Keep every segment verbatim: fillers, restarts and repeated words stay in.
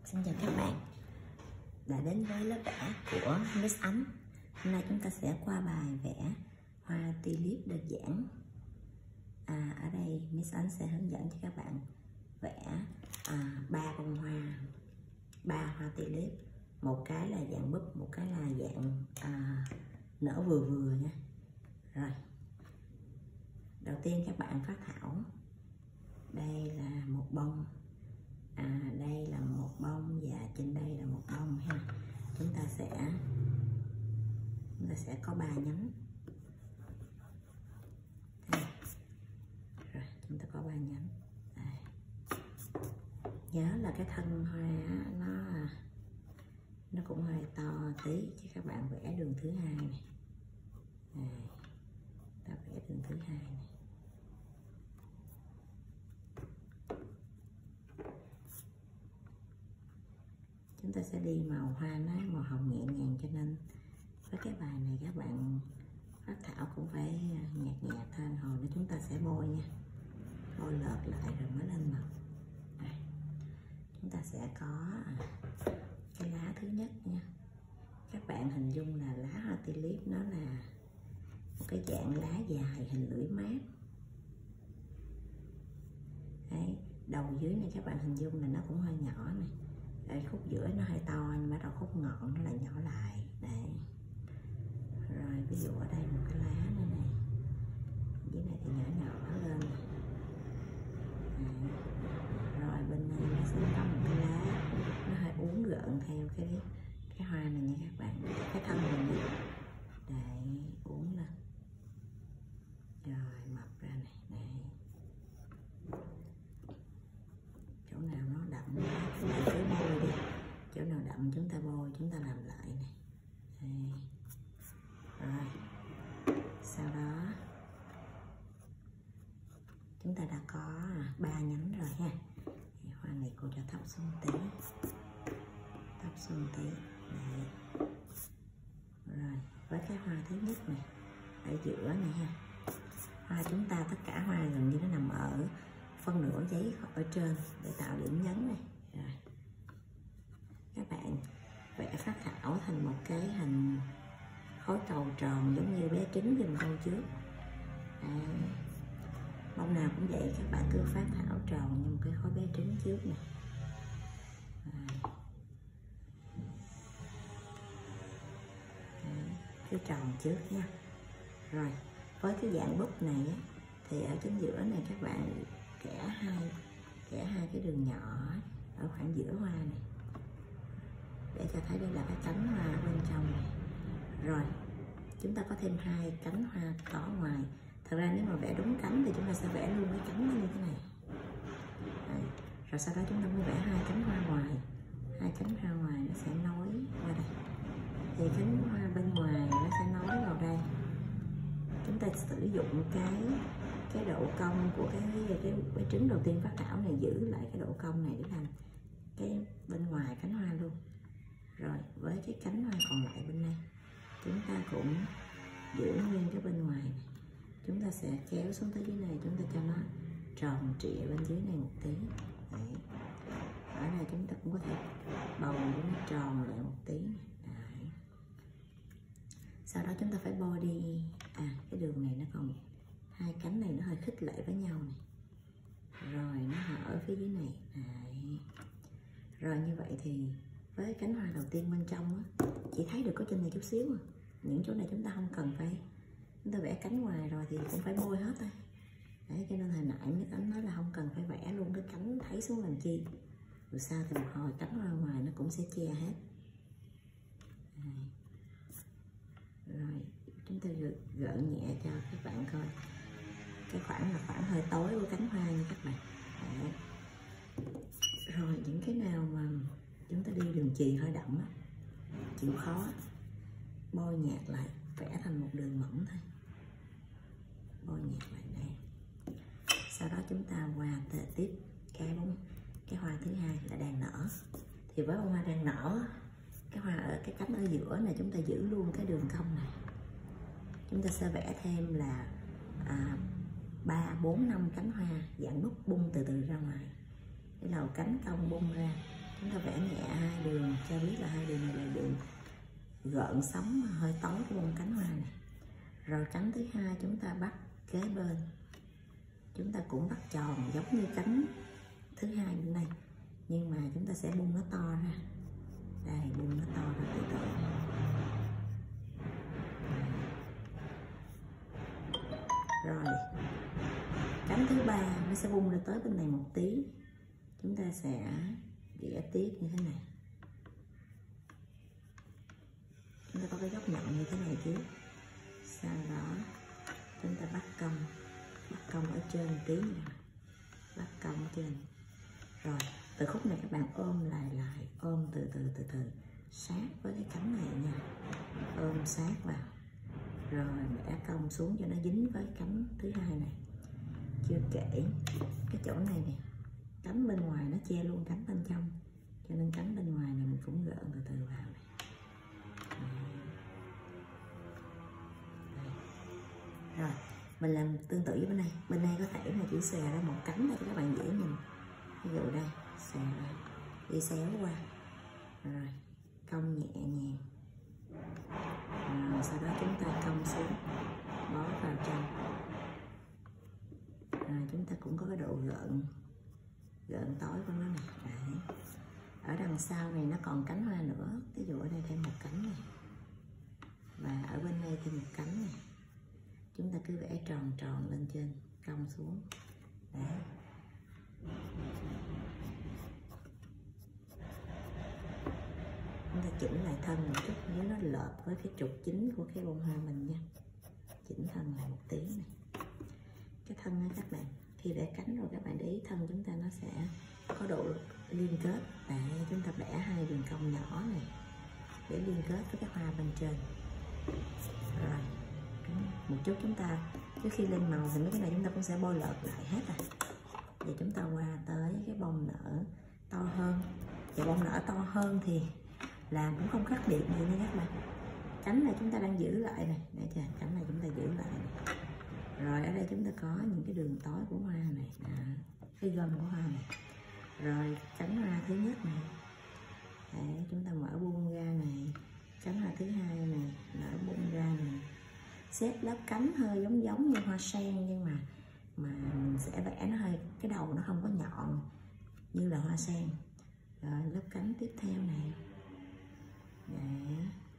Xin chào các bạn đã đến với lớp vẽ của Miss Ánh. Hôm nay chúng ta sẽ qua bài vẽ hoa tulip đơn giản. À, ở đây Miss Ánh sẽ hướng dẫn cho các bạn vẽ à, ba bông hoa, ba hoa tulip, một cái là dạng búp, một cái là dạng à, nở vừa vừa nha. Rồi, đầu tiên các bạn phác thảo. Đây là một bông, à, đây là một bông và trên đây là một bông ha. Chúng ta sẽ chúng ta sẽ có ba nhánh. Đây. Rồi chúng ta có ba nhánh. Đây. Nhớ là cái thân hoa nó nó cũng hơi to tí chứ các bạn vẽ đường thứ hai này. Đây. Ta vẽ đường thứ hai này. Chúng ta sẽ đi màu hoa nó màu hồng nhẹ nhàng, cho nên với cái bài này các bạn phác thảo cũng phải nhạt nhạt thôi. Hồi nữa chúng ta sẽ bôi nha, bôi lợt lại rồi mới lên màu. Đây. Chúng ta sẽ có cái lá thứ nhất nha. Các bạn hình dung là lá hoa tulip nó là một cái dạng lá dài hình lưỡi mát. Đấy. Đầu dưới này các bạn hình dung là nó cũng hơi nhỏ này. Đây, khúc giữa nó hơi to nhưng mà đầu khúc ngọn nó lại nhỏ lại. Đấy. Rồi ví dụ ở đây một cái lá nữa này, dưới này thì nhỏ nhỏ lên này. Đấy. Rồi bên này nó sẽ có một cái lá nó hơi uốn gợn theo cái cái hoa này nha các bạn, cái thân này nha. Đấy, uốn lên rồi mập ra này. Đấy. Chỗ nào nó đậm chúng ta cứ bôi đi, chỗ nào đậm chúng ta bôi, chúng ta làm lại này. Đây. Rồi sau đó chúng ta đã có ba nhánh rồi ha. Thì hoa này cô cho thấp xuống tí, thấp xuống tí. Đây. Rồi với cái hoa thứ nhất này ở giữa này ha, hoa chúng ta tất cả hoa gần như nó nằm ở phân nửa giấy ở trên để tạo điểm nhấn này. Rồi các bạn vẽ phác thảo thành một cái hình khối cầu tròn giống như bé trứng giùm câu trước. Đấy. Bông nào cũng vậy, các bạn cứ phác thảo tròn như một cái khối bé trứng trước nè. Cái tròn trước nha. Rồi với cái dạng búp này á, thì ở chính giữa này các bạn kẻ hai kẻ hai cái đường nhỏ ở khoảng giữa hoa này để cho thấy đây là cái cánh hoa bên trong này. Rồi chúng ta có thêm hai cánh hoa cỏ ngoài. Thật ra nếu mà vẽ đúng cánh thì chúng ta sẽ vẽ luôn cái cánh nó như thế này. Đây. Rồi sau đó chúng ta mới vẽ hai cánh hoa ngoài, hai cánh hoa ngoài nó sẽ nối qua đây, thì cánh hoa bên ngoài nó sẽ nối vào đây. Chúng ta sử dụng cái cái độ cong của cái cái, cái trứng đầu tiên phác thảo này, giữ lại cái độ cong này để làm cái bên ngoài cánh hoa luôn. Rồi với cái cánh hoa còn lại bên đây chúng ta cũng giữ nguyên cái bên ngoài này. Chúng ta sẽ kéo xuống tới dưới này, chúng ta cho nó tròn trịa bên dưới này một tí. Đấy. Ở đây chúng ta cũng có thể bầu cho nó tròn lại một tí. Đấy. Sau đó chúng ta phải bôi đi, à cái đường này nó còn hai cánh này nó hơi khít lại với nhau này. Rồi nó hở phía dưới này. Đấy. Rồi như vậy thì với cánh hoa đầu tiên bên trong á, chỉ thấy được có trên này chút xíu à. Những chỗ này chúng ta không cần phải, chúng ta vẽ cánh ngoài rồi thì cũng phải bôi hết thôi. Đấy, cho nên hồi nãy Miss Ánh nói là không cần phải vẽ luôn cái cánh thấy xuống làm chi. Dù sao thì một hồi cánh hoa ngoài nó cũng sẽ che hết. Đấy. Rồi chúng ta gợn nhẹ cho các bạn coi. Cái khoảng là khoảng hơi tối của cánh hoa nha các bạn. Đấy. Rồi những cái nào mà chúng ta đi đường chì hơi đậm á, chịu khó bôi nhạt lại, vẽ thành một đường mỏng thôi, bôi nhạt lại đây. Sau đó chúng ta qua tiếp cái bông cái hoa thứ hai là đang nở. Thì với bông hoa đang nở, cái hoa ở cái cánh ở giữa này chúng ta giữ luôn cái đường cong này. Chúng ta sẽ vẽ thêm là à, ba bốn năm cánh hoa dạng búp bung từ từ ra ngoài. Cái đầu cánh cong bung ra, chúng ta vẽ nhẹ hai đường, cho biết là hai đường này là đường gợn sóng hơi tối của bông cánh hoa này. Rồi cánh thứ hai chúng ta bắt kế bên, chúng ta cũng bắt tròn giống như cánh thứ hai bên này, nhưng mà chúng ta sẽ bung nó to ra. Đây, bung nó to ra từ từ. Rồi cánh thứ ba nó sẽ bung ra tới bên này một tí, chúng ta sẽ vẽ tiếp như thế này. Chúng ta có cái góc nhọn như thế này trước, sau đó chúng ta bắt cong, bắt cong ở trên một tí nữa, bắt cong ở trên. Rồi từ khúc này các bạn ôm lại lại, ôm từ từ từ từ sát với cái cánh này nha, ôm sát vào, rồi bẻ cong xuống cho nó dính với cánh thứ hai này. Chưa kể cái chỗ này nè, cánh bên ngoài nó che luôn cánh bên trong, cho nên cánh bên ngoài này mình cũng gợn từ từ vào này. Rồi mình làm tương tự với bên này, bên này có thể là chỉ xòe ra một cánh để cho các bạn dễ nhìn. Ví dụ đây, xòe ra, đi xéo qua, rồi cong nhẹ nhàng, rồi sau đó chúng ta cong xuống, bó vào trong. Rồi chúng ta cũng có cái độ gợn, gợn tối của nó này. Đấy. Ở đằng sau này nó còn cánh hoa nữa, ví dụ ở đây thêm một cánh này, và ở bên đây thêm một cánh này. Chúng ta cứ vẽ tròn tròn lên trên, cong xuống. Đấy. Chúng ta chỉnh lại thân một chút, nếu nó lợp với cái trục chính của cái bông hoa mình nha. Chỉnh thân lại một tí này. Cái thân đó các bạn, khi vẽ cánh rồi các bạn để ý thân chúng ta nó sẽ có độ liên kết. Để chúng ta vẽ hai đường cong nhỏ này để liên kết với cái hoa bên trên. Rồi một chút chúng ta trước khi lên màu thì mấy cái này chúng ta cũng sẽ bôi lợp lại hết rồi. Và chúng ta qua tới cái bông nở to hơn. Và bông nở to hơn thì làm cũng không khác biệt gì nha các bạn. Cánh này chúng ta đang giữ lại này, để cho cánh này chúng ta giữ lại này. Rồi ở đây chúng ta có những cái đường tối của hoa này, à, cái gân của hoa này. Rồi cánh hoa thứ nhất này, để chúng ta mở bung ra này. Cánh hoa thứ hai này, mở bung ra này. Xếp lớp cánh hơi giống giống như hoa sen, nhưng mà mà mình sẽ vẽ nó hơi, cái đầu nó không có nhọn như là hoa sen. Rồi lớp cánh tiếp theo này. Đấy.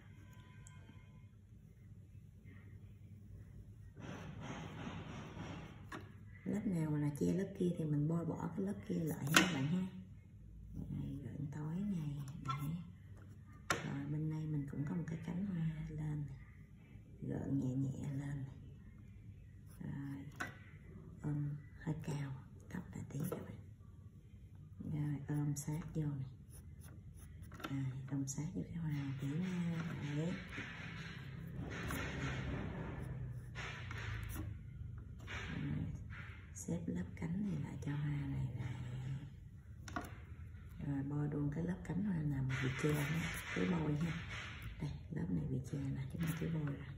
Lớp nào mà là che lớp kia thì mình bôi bỏ cái lớp kia lại ha các bạn ha. Đây, gợn tối này. Đấy. Rồi bên đây mình cũng có một cái cánh hoa lên, gợn nhẹ nhẹ lên. Rồi ôm hơi cao, thấp lại tí các bạn. Rồi ôm sát vô này. Rồi ôm sát vô cái hoa tí nha. Đấy. Xếp lớp cánh này lại cho hoa này này. Rồi bôi luôn cái lớp cánh hoa nào mà bị che đó, cứ bôi ha. Đây, lớp này bị che là chúng ta cứ bôi ra.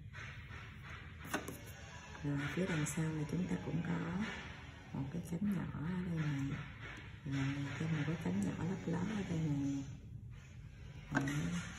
Rồi phía đằng sau này chúng ta cũng có một cái cánh nhỏ ở đây này. Rồi thêm một cái cánh nhỏ lấp ló ở đây này. Đấy.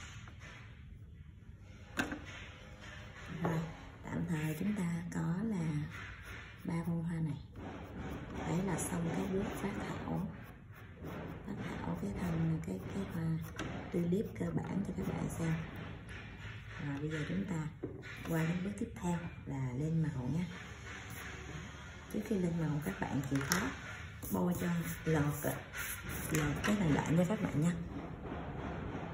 Rồi tạm thời chúng ta có là ba bông hoa này. Đấy là xong cái bước phát thảo, phát thảo cái thân cái cái hoa tulip cơ bản cho các bạn xem. Rồi bây giờ chúng ta qua đến bước tiếp theo là lên màu nhé. Trước khi lên màu các bạn chịu khó bôi cho lọt lọt cái này lại nha các bạn nha.